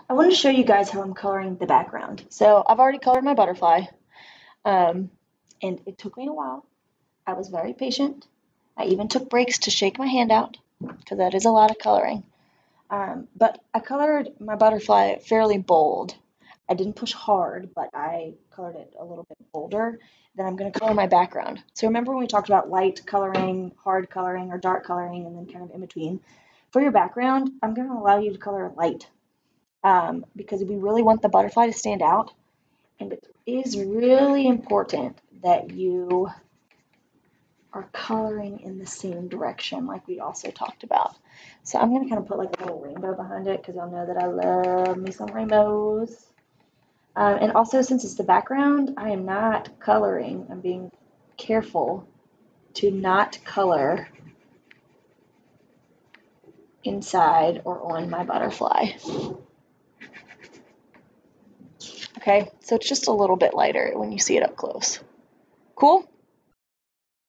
I wanted to show you guys how I'm coloring the background. So I've already colored my butterfly, um, and it took me a while. I was very patient. I even took breaks to shake my hand out because that is a lot of coloring. But I colored my butterfly fairly bold. I didn't push hard, but I colored it a little bit bolder. Then I'm going to color my background. So remember when we talked about light coloring, hard coloring, or dark coloring, and then kind of in between? For your background, I'm going to allow you to color light because we really want the butterfly to stand out. And it is really important that you are coloring in the same direction like we also talked about. So I'm going to kind of put like a little rainbow behind it because y'all know that I love me some rainbows. And also since it's the background, I am not coloring. I'm being careful to not color inside or on my butterfly. Okay, so it's just a little bit lighter when you see it up close. Cool?